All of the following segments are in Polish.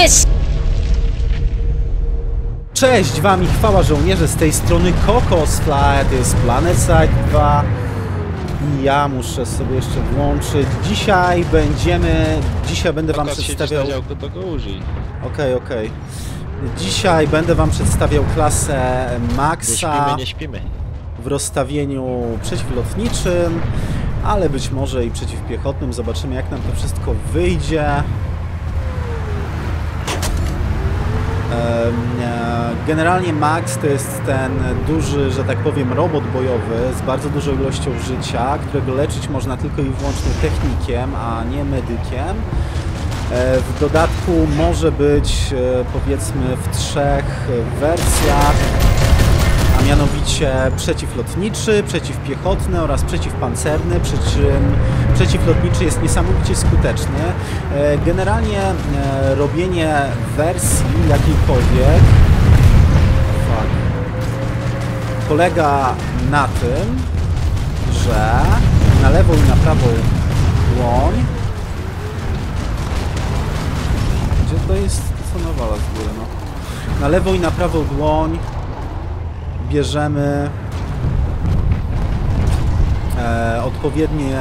this! Cześć wam i chwała żołnierze, z tej strony Kokosfly, to jest PlanetSide 2 i ja muszę sobie jeszcze włączyć. Dzisiaj będę wam przedstawiał... to go użyj. Okej. Dzisiaj będę wam przedstawiał klasę Maxa Nie śpimy. w rozstawieniu przeciwlotniczym, ale być może i przeciwpiechotnym. Zobaczymy, jak nam to wszystko wyjdzie. Generalnie Max to jest ten duży, że tak powiem, robot bojowy z bardzo dużą ilością życia, którego leczyć można tylko i wyłącznie technikiem, a nie medykiem. W dodatku może być, powiedzmy, w 3 wersjach, a mianowicie przeciwlotniczy, przeciwpiechotny oraz przeciwpancerny, przy czym przeciwlotniczy jest niesamowicie skuteczny. Generalnie robienie wersji jakiejkolwiek polega na tym, że na lewą i na prawą dłoń... Gdzie to jest? To co nawala z góry, no. Na lewą i na prawą dłoń bierzemy odpowiednie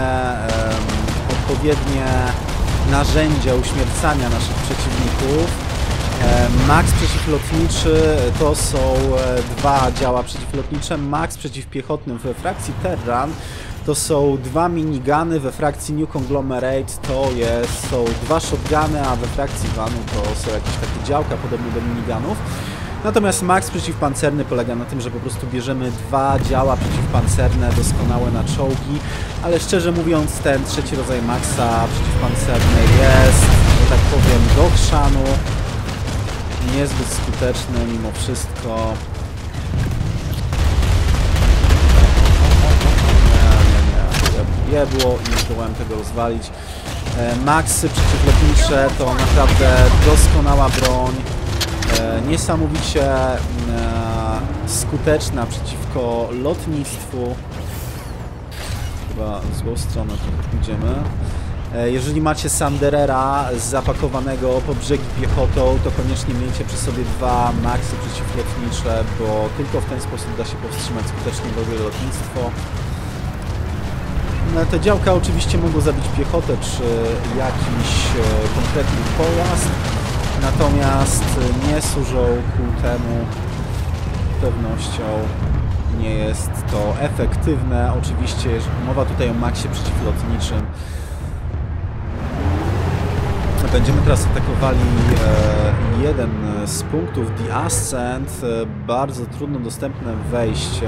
narzędzia uśmiercania naszych przeciwników. Max przeciwlotniczy to są 2 działa przeciwlotnicze. Max przeciwpiechotny we frakcji Terran to są 2 miniguny, we frakcji New Conglomerate są 2 shotguny, a we frakcji Vanu to są jakieś takie działka podobne do minigunów. Natomiast Max przeciwpancerny polega na tym, że po prostu bierzemy 2 działa przeciwpancerne doskonałe na czołgi, ale szczerze mówiąc ten trzeci rodzaj Maxa przeciwpancerny jest, że tak powiem, do chrzanu, niezbyt skuteczny mimo wszystko. Nie było i nie zdołałem tego rozwalić. Maxy przeciwlotnicze to naprawdę doskonała broń. Niesamowicie skuteczna przeciwko lotnictwu. Chyba w złą stronę pójdziemy. Jeżeli macie Sanderera zapakowanego po brzegi piechotą, to koniecznie miejcie przy sobie 2 Maxy przeciwlotnicze, bo tylko w ten sposób da się powstrzymać skutecznie wrogie lotnictwo. Te działka oczywiście mogą zabić piechotę czy jakiś konkretny pojazd. Natomiast nie służą ku temu, z pewnością nie jest to efektywne. Oczywiście mowa tutaj o Maxie przeciwlotniczym. Będziemy teraz atakowali jeden z punktów The Ascent, bardzo trudno dostępne wejście.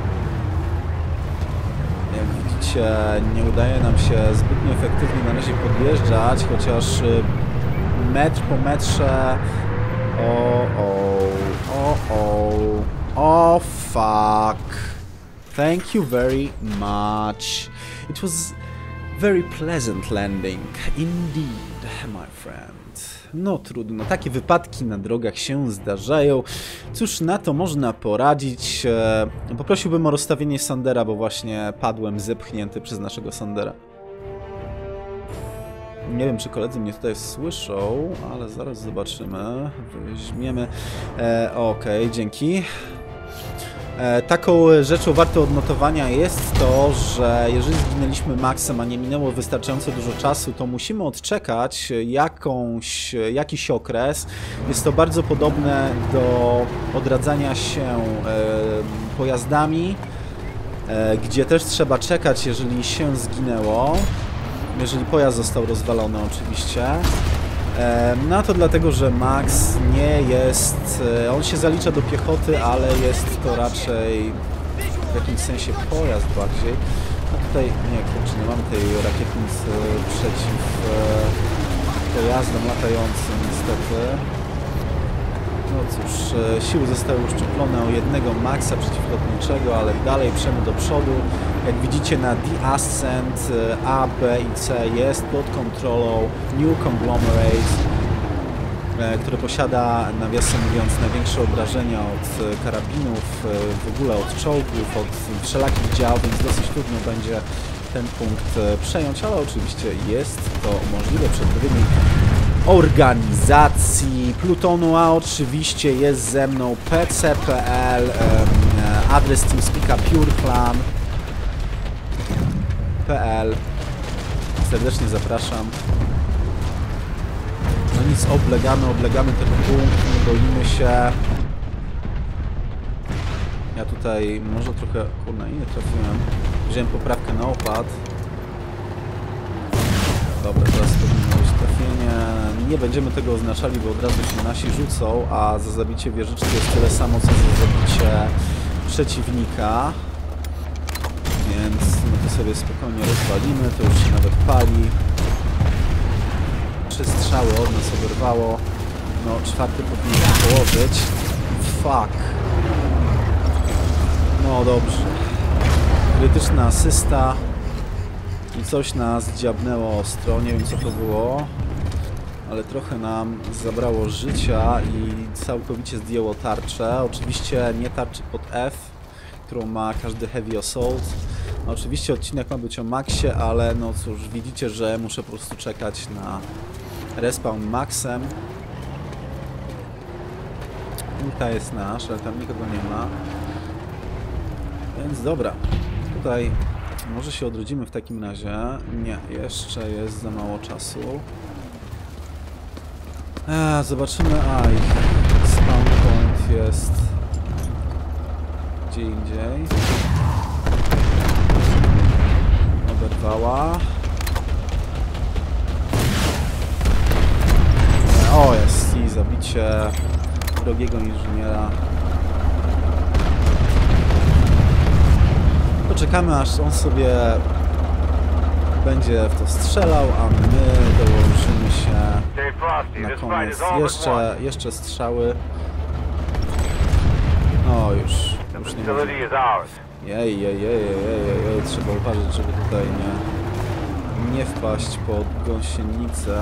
Jak widzicie, nie udaje nam się zbytnio efektywnie na razie podjeżdżać, chociaż metr po metrze... Oh fuck. Thank you very much. It was very pleasant landing indeed, my friend. No trudno, takie wypadki na drogach się zdarzają. Cóż na to można poradzić? Poprosiłbym o rozstawienie Sandera, bo właśnie padłem zepchnięty przez naszego Sandera. Nie wiem, czy koledzy mnie tutaj słyszą, ale zaraz zobaczymy. Weźmiemy... Okej, dzięki. Taką rzeczą wartą odnotowania jest to, że jeżeli zginęliśmy Maxem, a nie minęło wystarczająco dużo czasu, to musimy odczekać jakiś okres. Jest to bardzo podobne do odradzania się pojazdami, gdzie też trzeba czekać, jeżeli się zginęło. Jeżeli pojazd został rozwalony oczywiście. No to dlatego, że Max nie jest... On się zalicza do piechoty, ale jest to raczej w jakimś sensie pojazd bardziej. A tutaj, nie kurczę, nie mamy tej rakietnicy przeciw pojazdom latającym niestety. No cóż, siły zostały uszczuplone o jednego Maxa przeciwlotniczego, ale dalej przemy do przodu. Jak widzicie na The Ascent A, B i C jest pod kontrolą New Conglomerate, który posiada, nawiasem mówiąc, największe obrażenia od karabinów, w ogóle od czołgów, od wszelakich dział, więc dosyć trudno będzie ten punkt przejąć, ale oczywiście jest to możliwe przy odpowiedniej organizacji Plutonu, a oczywiście jest ze mną pc.pl, adres TeamSpeaka pureclan.pl. Serdecznie zapraszam. No nic, oblegamy ten punkt, nie boimy się. Ja tutaj może trochę, kurna, nie trafiłem. Wziąłem poprawkę na opad. Dobra, teraz powinno być trafienie. Nie będziemy tego oznaczali, bo od razu się nasi rzucą, a za zabicie wieżyczki jest tyle samo, co za zabicie przeciwnika. Więc my to sobie spokojnie rozwalimy, to już się nawet pali. 3 strzały od nas oberwało. No, 4 powinien położyć. Fuck. No dobrze. Krytyczna asysta. I coś nas dziabnęło ostro. Nie wiem, co to było. Ale trochę nam zabrało życia i całkowicie zdjęło tarczę. Oczywiście nie tarczy pod F, którą ma każdy Heavy Assault. No, oczywiście odcinek ma być o Maxie, ale no cóż, widzicie, że muszę po prostu czekać na respawn Maxem. Ulta jest nasz, ale tam nikogo nie ma. Więc dobra, tutaj może się odrodzimy w takim razie. Nie, jeszcze jest za mało czasu. Zobaczymy. Ich spawn point jest gdzie indziej. Oberwała. O, jest i zabicie drogiego inżyniera. Poczekamy, aż on sobie będzie w to strzelał, a my dołożymy się na koniec. Jeszcze strzały. No już nie może. Jej, trzeba uważać, żeby tutaj nie wpaść pod gąsienicę.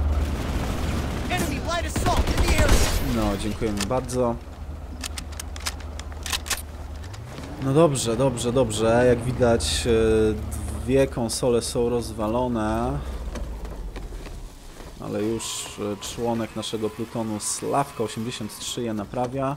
No, dziękujemy bardzo. No dobrze. Jak widać, 2 konsole są rozwalone. Ale już członek naszego Plutonu, Slawka 83, je naprawia.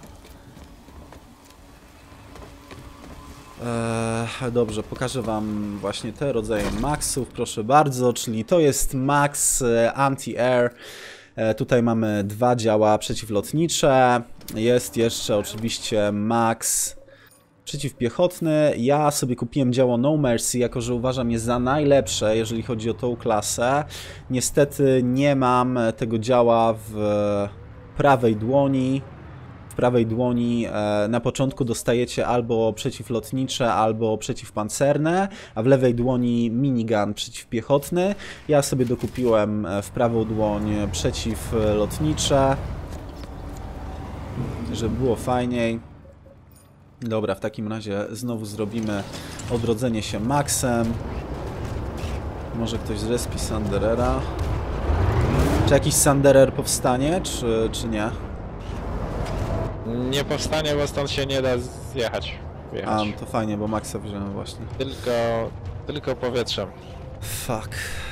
Dobrze, pokażę wam właśnie te rodzaje Maxów, proszę bardzo, czyli to jest Max Anti-Air. Tutaj mamy 2 działa przeciwlotnicze. Jest jeszcze oczywiście Max przeciwpiechotny. Ja sobie kupiłem działo No Mercy, jako że uważam je za najlepsze, jeżeli chodzi o tą klasę. Niestety nie mam tego działa w prawej dłoni. W prawej dłoni na początku dostajecie albo przeciwlotnicze, albo przeciwpancerne, a w lewej dłoni minigun przeciwpiechotny. Ja sobie dokupiłem w prawą dłoń przeciwlotnicze, żeby było fajniej. Dobra, w takim razie znowu zrobimy odrodzenie się Maxem. Może ktoś zrespi Sanderera. Czy jakiś Sanderer powstanie, czy nie? Nie powstanie, bo stąd się nie da zjechać. A, to fajnie, bo Maxa wziąłem właśnie. Tylko powietrzem. Fuck.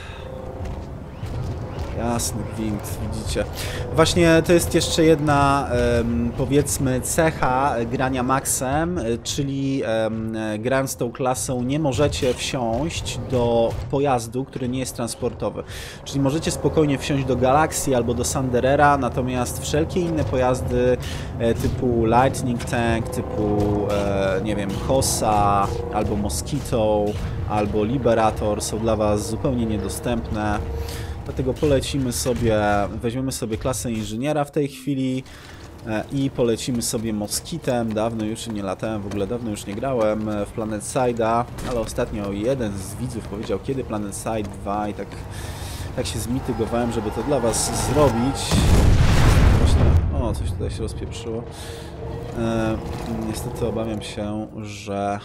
Jasny gwint, widzicie. Właśnie to jest jeszcze jedna, powiedzmy, cecha grania Maxem, czyli grając tą klasą nie możecie wsiąść do pojazdu, który nie jest transportowy. Czyli możecie spokojnie wsiąść do Galaxy albo do Sanderera, natomiast wszelkie inne pojazdy typu Lightning Tank, typu, nie wiem, Hossa, albo Mosquito, albo Liberator są dla was zupełnie niedostępne. Dlatego polecimy sobie, weźmiemy sobie klasę inżyniera w tej chwili i polecimy sobie Moskitem. Dawno już nie latałem, w ogóle dawno już nie grałem w PlanetSide'a, ale ostatnio jeden z widzów powiedział, kiedy PlanetSide 2 i tak się zmitygowałem, żeby to dla was zrobić. Właśnie, o, coś tutaj się rozpieprzyło. Niestety obawiam się, że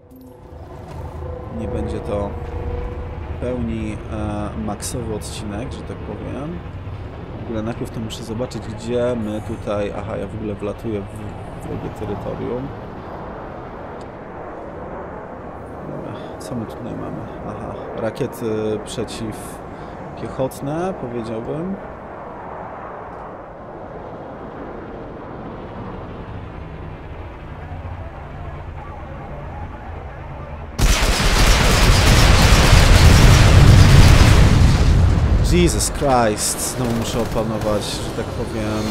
nie będzie to pełni maksowy odcinek, że tak powiem. W ogóle najpierw to muszę zobaczyć, gdzie my tutaj... Aha, ja w ogóle wlatuję w wrogie terytorium. Co my tutaj mamy? Aha, rakiety przeciwpiechotne, powiedziałbym. Jesus Christ, znowu muszę opanować, że tak powiem,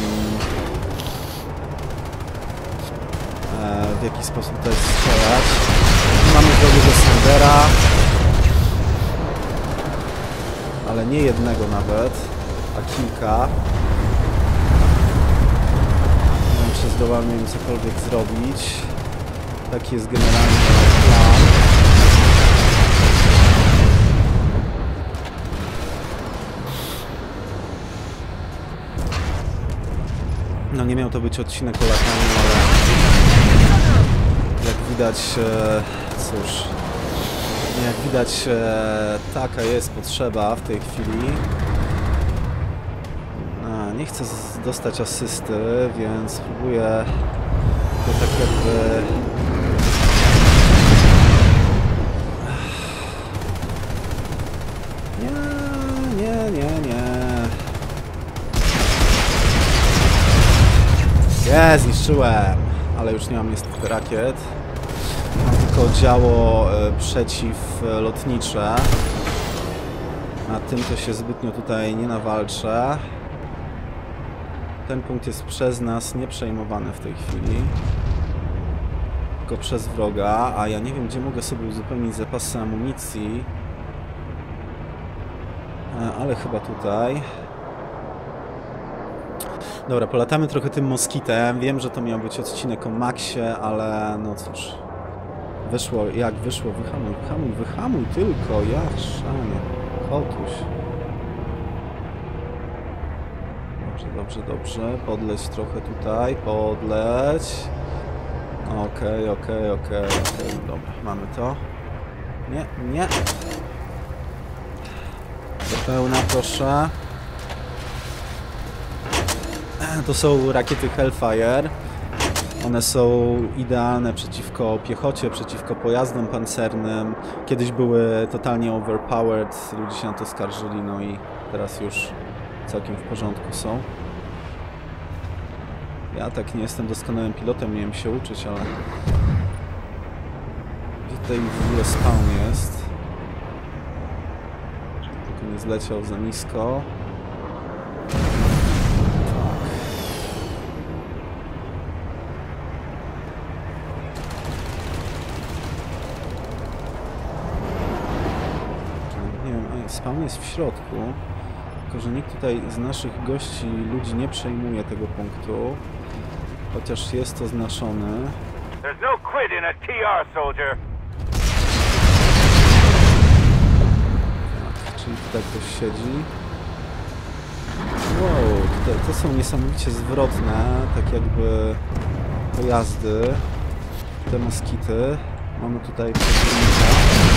w jaki sposób tutaj strzelać. Mamy drogiego Sandera, ale nie jednego nawet, a kilka. Nie wiem, czy zdołamy im cokolwiek zrobić. Taki jest generalnie plan. No nie miał to być odcinek o lataniu, ale jak widać, cóż, jak widać taka jest potrzeba w tej chwili. Nie chcę dostać asysty, więc spróbuję to tak jakby... Nie. Zniszczyłem, ale już nie mam niestety rakiet. Mam tylko działo przeciwlotnicze. A tym to się zbytnio tutaj nie nawalczę. Ten punkt jest przez nas nieprzejmowany w tej chwili. Tylko przez wroga, a ja nie wiem, gdzie mogę sobie uzupełnić zapasy amunicji. Ale chyba tutaj. Dobra, polatamy trochę tym moskitem. Wiem, że to miał być odcinek o Maxie, ale no cóż. Wyszło jak wyszło. Wyhamuj tylko. Ja szanie. Kotuś. Dobrze. Podleć trochę tutaj. Podleć. Okej. Dobra, mamy to. Nie. Do pełna, proszę. To są rakiety Hellfire. One są idealne przeciwko piechocie, przeciwko pojazdom pancernym. Kiedyś były totalnie overpowered, ludzie się na to skarżyli, no i teraz już całkiem w porządku są. Ja tak nie jestem doskonałym pilotem, miałem się uczyć, ale... Gdzie tutaj w ogóle spawn jest? Tylko nie zleciał za nisko. Spawn jest w środku, tylko że nikt tutaj z naszych gości, ludzi nie przejmuje tego punktu, chociaż jest oznaczony. Tak, czyli tutaj ktoś siedzi. Wow, to są niesamowicie zwrotne, tak jakby pojazdy, te moskity. Mamy tutaj przeciwnika.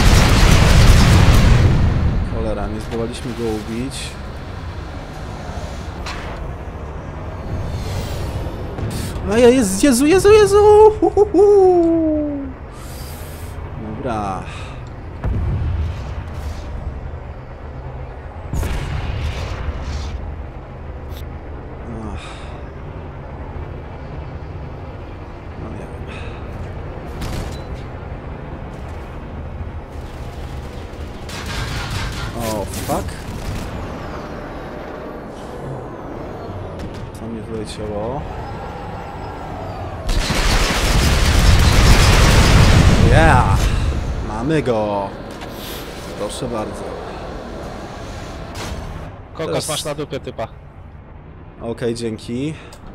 Cholera, nie zdołaliśmy go ubić. A ja Jezu! Dobra. No nie wiem. O, fuck. Co mnie wleciało? Yeah! Mamy go! Proszę bardzo. Kokos Teraz... masz na dupie typa. Okej, dzięki.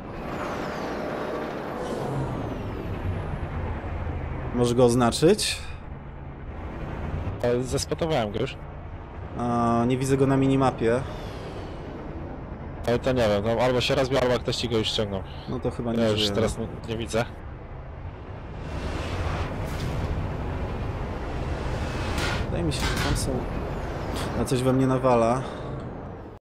Możesz go oznaczyć? Zespotowałem go już. Nie widzę go na minimapie. Ale to nie wiem, no, albo się rozbił, albo ktoś ci go już ściągnął. No to chyba Ja nie już żyje. teraz nie widzę. Wydaje mi się, że tam są... A coś we mnie nawala.